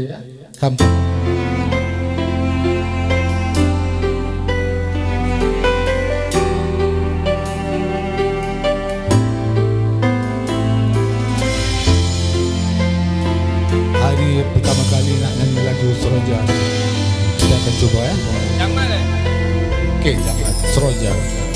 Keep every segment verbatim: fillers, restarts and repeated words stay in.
Kampung. Hari pertama kali nak nyanyi lagu Seroja. Kita akan coba ya. Yang mana? Oke, jangan Seroja.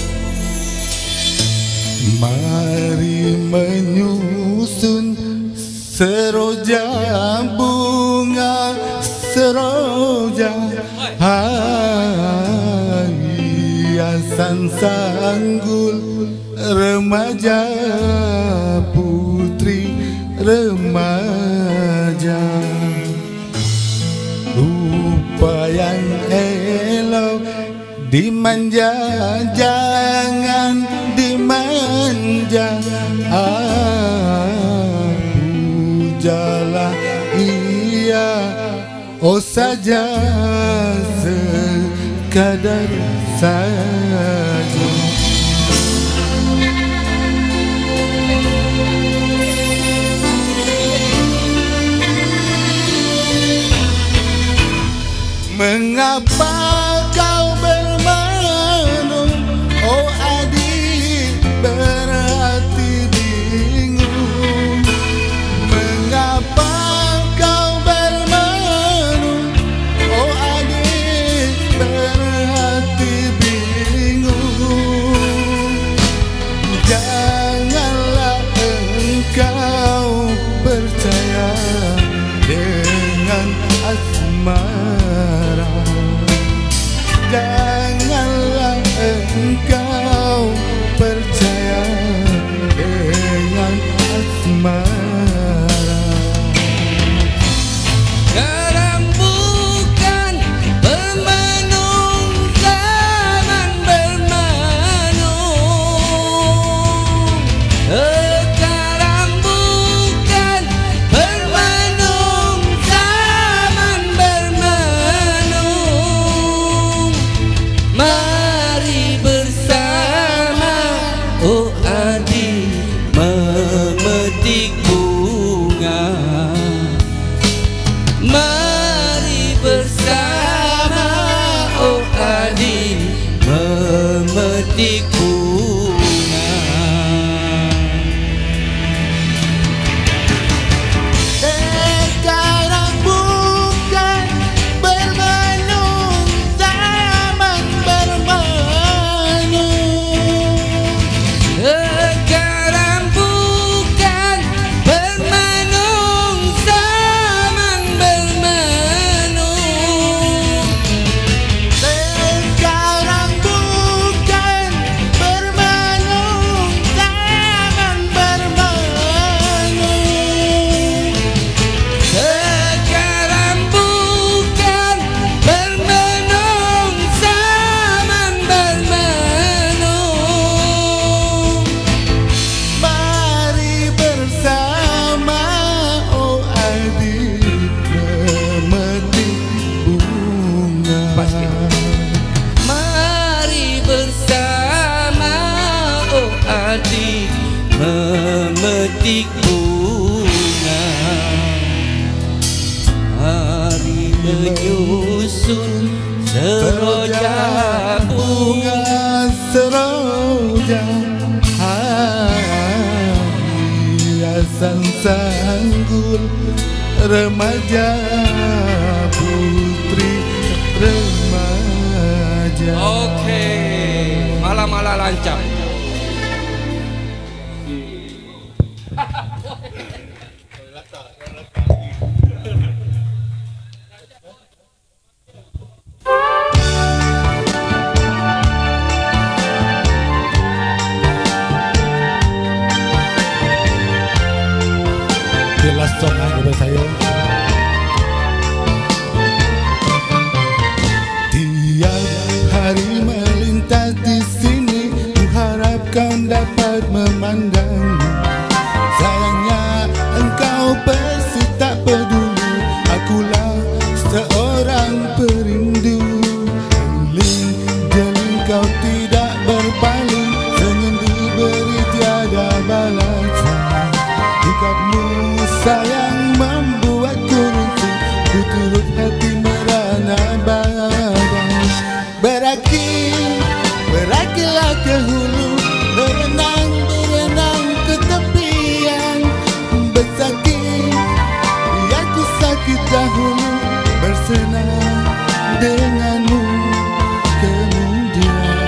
Mari menyusun seroja bunga seroja, hiasan sanggul remaja putri remaja, rupa yang elok dimanja jangan dimanja, pujalah ia oh saja sekadar saja. Mengapa kau bermenung, oh adik berhati bingung? Mengapa kau bermenung, oh adik berhati bingung? Janganlah engkau percaya dengan asmara, janganlah engkau percaya dengan asmara. Sekarang bukan bermenung zaman bermenung. Sekarang bukan bermenung zaman bermenung. Mari bersama oh adik memetik bunga. Mari bersama oh adik memetik bunga. Sekarang bukan bermenung zaman bermenung. Sekarang bukan bermenung zaman bermenung. Sekarang bukan bermenung zaman bermenung. Sekarang bukan bermenung zaman bermenung. Mari bersama oh adik memetik bunga. Mari bersama oh adik memetik bunga. Mari menyusun seroja bunga. Seroja, hiasan sanggul remaja putri remaja. Oke, malah-malah lancar. The last song dari saya. Tiap hari melintas di sini, ku bersenang denganmu kemudian.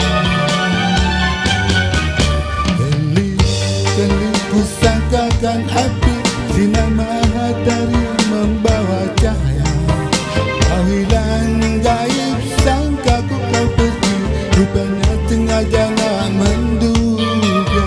Kelip-kelip ku sangkakan api, sinar matahari membawa cahaya. Kau hilang gaib, sangka ku kau pergi, rupanya sengaja nak menduga.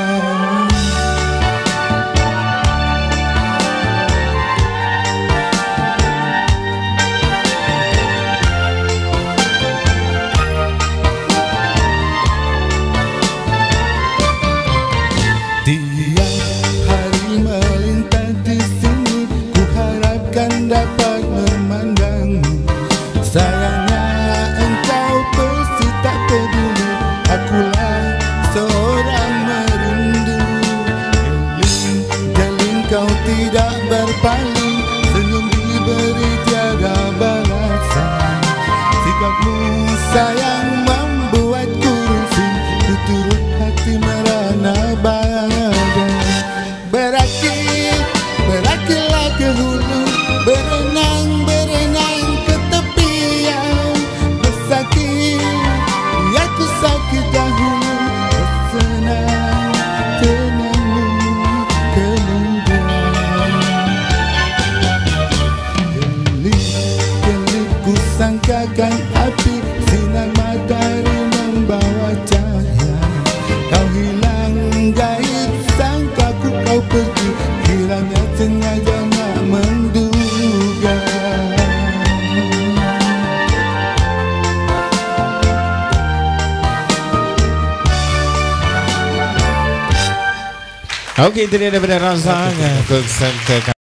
Tiap hari melintas di sini, ku harapkan dapat memandangmu. Sayangnya engkau pasti tak peduli, akulah seorang merindu. Gelin-gelin kau tidak berpaling, senyum diberi tiada balasan. Sikapmu sayang membuatku risih, ku turut hati merana badan. Berakit, berakitlah ke hulu, berenang, berenang ke tepian. Bersakit, biar ku sakit dahulu, bersenang denganmu kemudian. Gelip-gelip ku sangkakan api, sinar matahari membawa cahaya. Kau hilang gaib, sangka ku kau pergi, kiranya sengaja nak menduga. Okey, itu dia daripada rasanya.